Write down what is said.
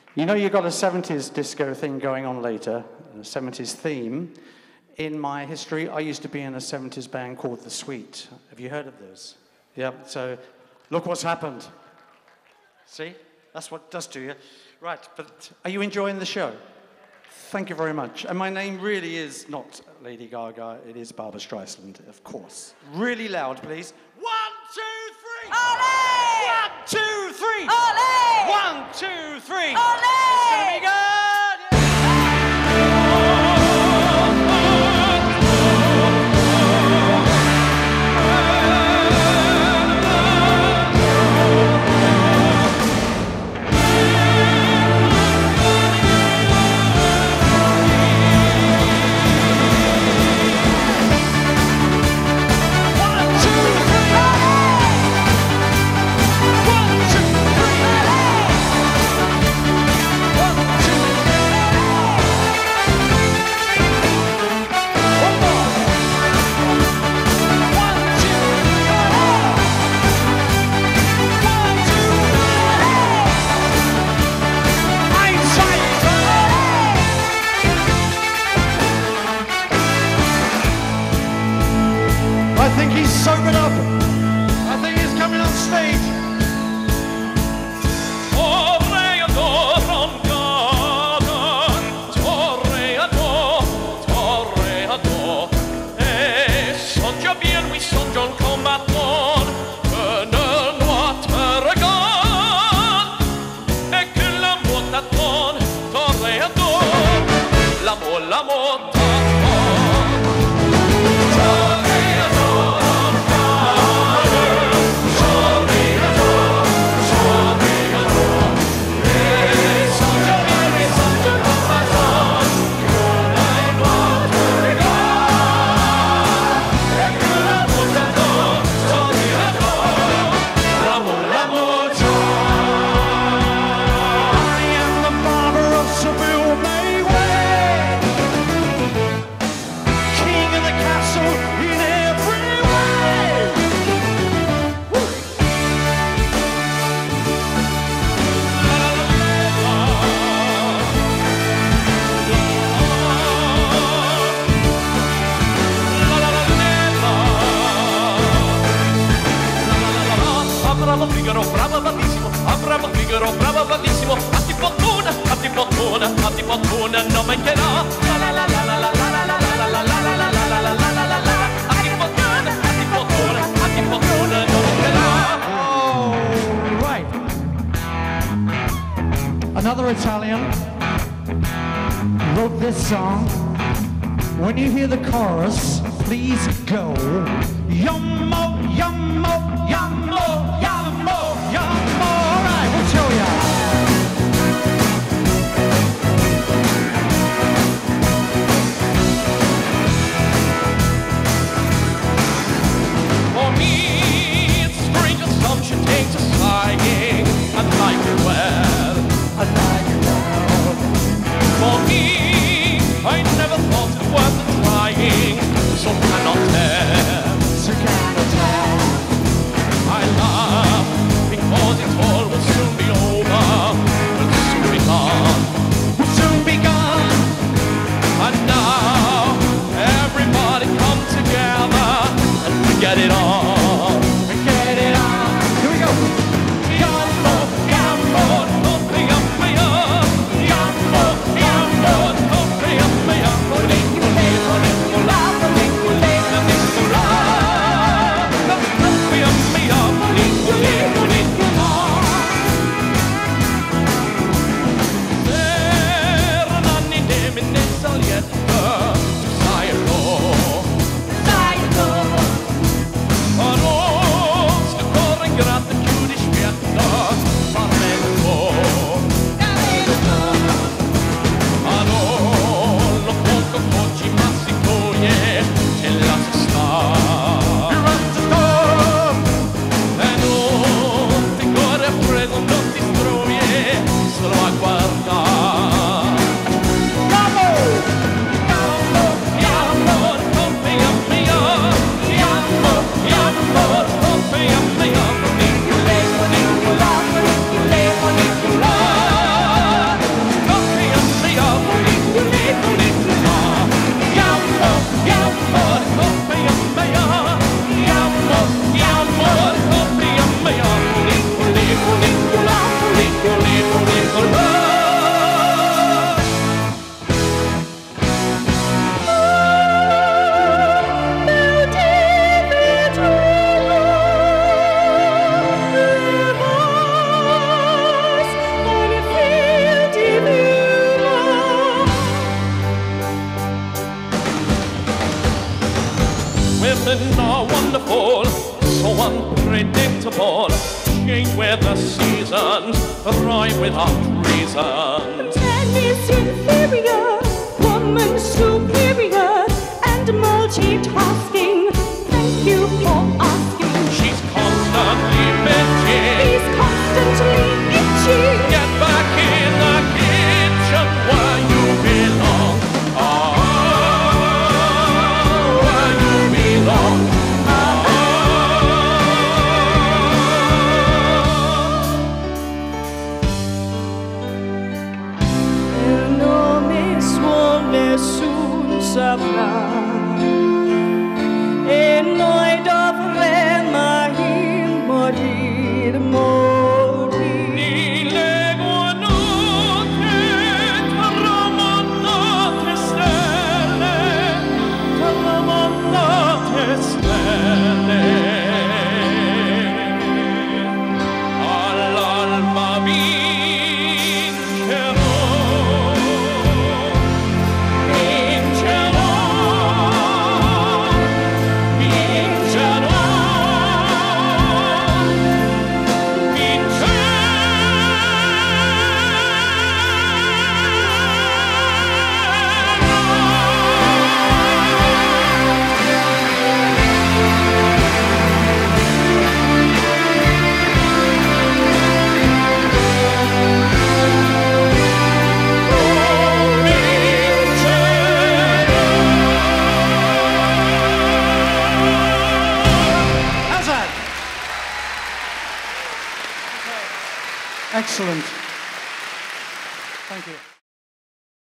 You know you've got a 70s disco thing going on later, a 70s theme. In my history, I used to be in a 70s band called The Sweet. Have you heard of those? Yeah, so look what's happened. See? That's what it does to you. Right, but are you enjoying the show? Thank you very much. And my name really is not Lady Gaga, it is Barbra Streisand, of course. Really loud, please. 1, 2, 3! Ole! 1, 2, 3! Ole! 1, 2, 3! Ole! It's gonna be good! I think he's sobered up. I think he's coming on stage. bravissimo, fatti fortuna, non mancherà. La la la la la la la la la la la la la la la la la la. Fatti fortuna, non mancherà. Oh, right. Another Italian wrote this song. When you hear the chorus, please go. Yummo, yummo, yummo, yummo, yummo. All right, we'll show ya. For me, it's spring assumption takes a sighing. I like it well, I like it well. For me, I never thought it worth the trying, so cannot tell, So cannot tell. I laugh because it all will soon be over, will soon be gone, Will soon be gone. and now everybody come together and forget it all. Get it on. Here we go. Yammo, yammo, notte, yammo, yammo, yammo, notte, yammo, yammo, crime without reason. Man is inferior, woman superior, and multitasking. Thank you for asking. She's constantly bitching. He's constantly itching. Get back in the kitchen where you belong. Oh, where you belong. Non mi suon nessun saprà, e noi dovremmo morire, morire. Ni legua notte, tramontate stelle, tramontate stelle. All'alba vincerò. Excellent. Thank you.